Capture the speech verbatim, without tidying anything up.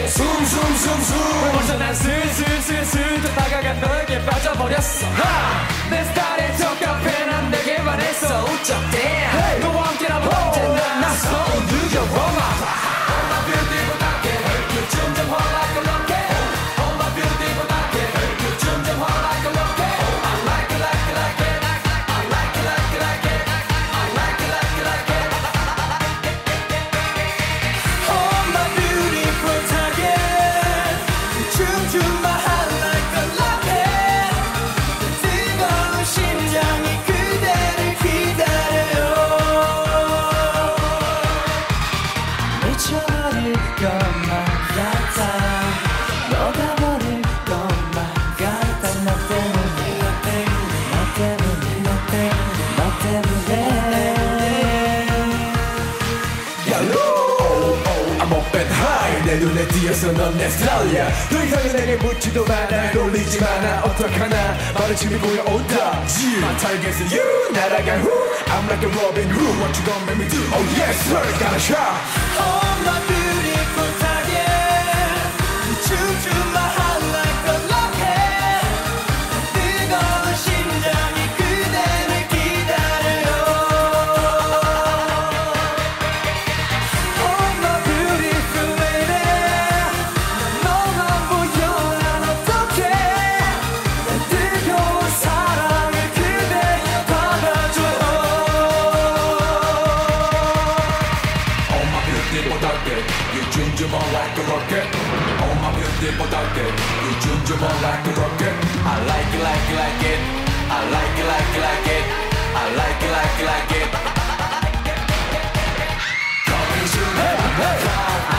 숨숨숨숨 벌써 난 슬슬슬슬 또 다가간 너에게 빠져버렸어 하! 내 스타일에 적합해 난 내게만 했어 우쩍 damn 너와 함께라면 언제나 나서 느껴봐봐 All my beautiful dark you 점점 hot like a rocket All my beautiful dark you 점점 hot like a rocket I like it like it like it I like it like it like it I like it like it like it All my beautiful target 춤춘 my heart like a rocket 뜨거운 심장이 그대를 기다려요 미쳐버릴 것만 같아 녹아버릴 것만 같아 너 때문에 너 때문에 너 때문에 너 때문에 너 때문에 Hello, I'm up and high 내 눈에 띄어서 넌 내 스타일이야 더 이상은 내게 묻지도 마나 놀리지 마나 어떡하나 말을 집에 고여온다 My target's you 날아간 후 I'm like a Robin Hood What you gonna make me do? Oh yes sir got a shot All my beautiful target 춤춘 my heart like a rocket 뜨거운 심장이 그대를 기다려요 All my beautiful lady 너만 보여 난 어떡해 뜨거운 사랑을 그대 받아줘요 Oh my beautiful dark You junjum on like a rocket Oh my beautiful dark You junjum on like a rocket I like it like it like it I like it like it like it I like it like it like it Coming soon, hey, hey.